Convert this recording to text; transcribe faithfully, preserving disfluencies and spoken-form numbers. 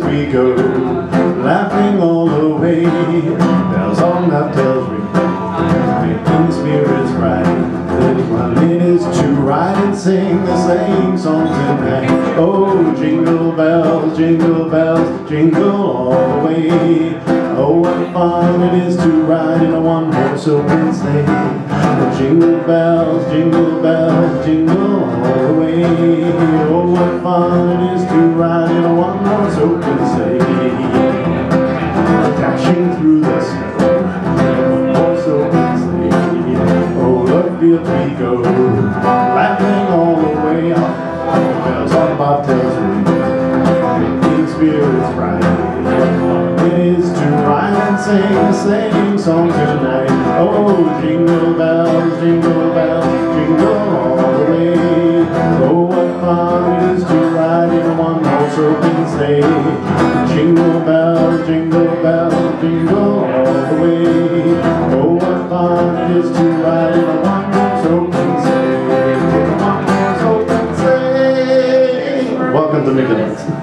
we go, laughing all the way. Bells on bobtails ring, making spirits bright. The fun it is to ride and sing the same song tonight. Oh, jingle bells, jingle bells, jingle all the way. Oh, what fun it is to ride in a one-horse open sleigh. Oh, jingle bells, jingle bells, jingle all the way. Oh, what fun it is to ride in a one-horse open sleigh. Dashing through the snow, one-horse open sleigh. Oh, the field we go, laughing all the way. Bells on bobtails ring, making spirits bright. It is to ride and sing the same song tonight. Oh, jingle bells, jingle bells, jingle all the way. Oh, what fun it is to ride in a one-horse open sleigh. Jingle bells, jingle bells, jingle all the way. Oh, what fun it is to ride in a one-horse open sleigh. One-horse open sleigh. Welcome to McGillin's.